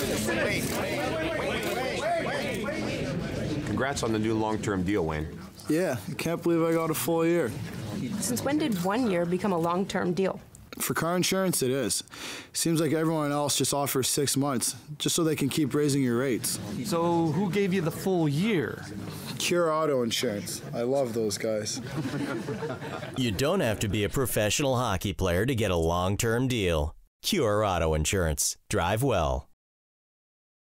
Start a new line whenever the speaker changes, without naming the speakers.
Congrats on the new long-term deal, Wayne.
Yeah, I can't believe I got a full year.
Since when did 1 year become a long-term deal?
For car insurance, it is. Seems like everyone else just offers 6 months, just so they can keep raising your rates.
So who gave you the full year?
Cure Auto Insurance. I love those guys.
You don't have to be a professional hockey player to get a long-term deal. Cure Auto Insurance. Drive well.